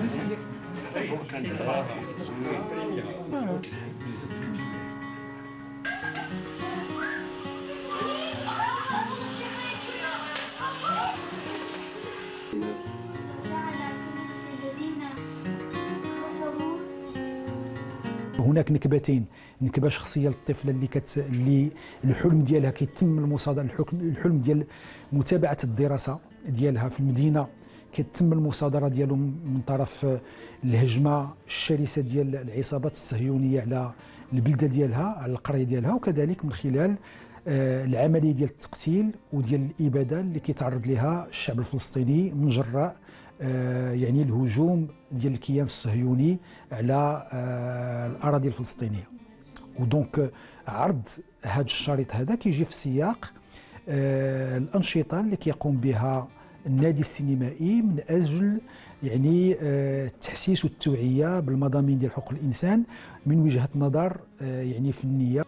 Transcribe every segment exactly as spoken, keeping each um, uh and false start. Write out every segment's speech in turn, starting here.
هناك نكبتين، نكبه شخصيه للطفله اللي كت اللي الحلم ديالها كيتم المصادره، الحلم ديال متابعه الدراسه ديالها في المدينه كتم المصادره ديالو من طرف الهجمه الشرسه ديال العصابات الصهيونيه على البلده ديالها، على القريه ديالها، وكذلك من خلال العمليه ديال التقتيل وديال الاباده اللي كيتعرض لها الشعب الفلسطيني من جراء يعني الهجوم ديال الكيان الصهيوني على الاراضي الفلسطينيه. ودونك عرض هذا الشريط هذا كيجي في سياق الانشطه اللي كيقوم بها النادي السينمائي من اجل يعني التحسيس والتوعيه بالمضامين ديال حقوق الانسان من وجهه نظر يعني فنيه.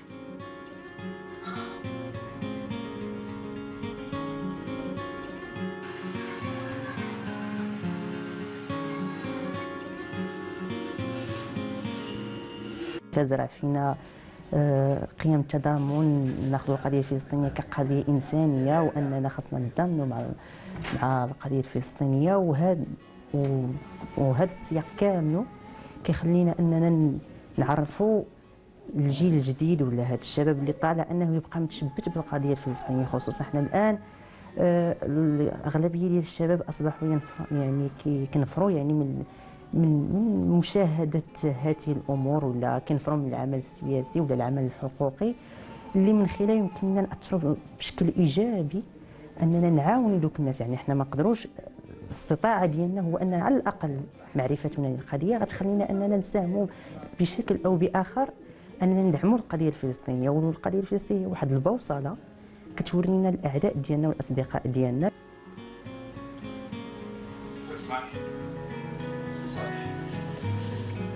تزرع فينا قيم التضامن، ناخذ القضيه الفلسطينيه كقضيه انسانيه واننا خصنا نتضامنوا مع مع القضيه الفلسطينيه. وهذا وهذا السياق كامل كيخلينا اننا نعرفوا الجيل الجديد ولا هذا الشباب اللي طالع انه يبقى متشبت بالقضيه الفلسطينيه. خصوصا احنا الان الاغلبيه ديال الشباب اصبحوا يعني كينفروا يعني من من من مشاهده هذه الامور، ولا كنفروا من العمل السياسي ولا العمل الحقوقي اللي من خلاله يمكننا ناثروا بشكل ايجابي اننا نعاونوا دوك الناس. يعني احنا ما نقدروش، الاستطاعه ديالنا هو ان على الاقل معرفتنا للقضيه غتخلينا اننا نساهموا بشكل او باخر اننا ندعموا القضيه الفلسطينيه. والقضيه الفلسطينيه واحد البوصله كتورينا الاعداء ديالنا والاصدقاء ديالنا.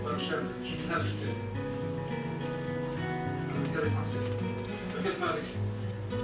شفناها في التلفزيون.